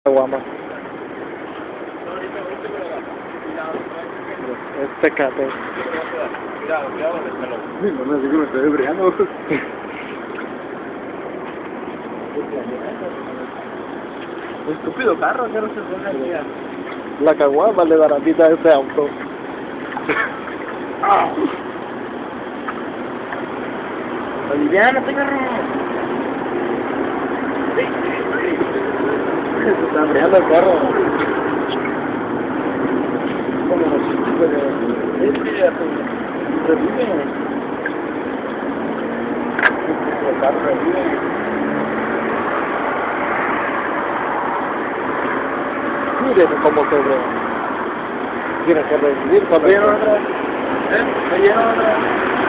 Guama. Es Tecate. Cuidado, cuidado con el pelo. No me digo, me estoy brillando. Estúpido carro, que no se pone aquí. La caguama le dará vida a ese auto. Aliviánate, carro. Se está abriendo el carro. Como los chicos de... Revive. El carro revive. Mire cómo se ve. Tiene que revivir ¿Está también. lleno otra vez? ¿Está lleno otra vez?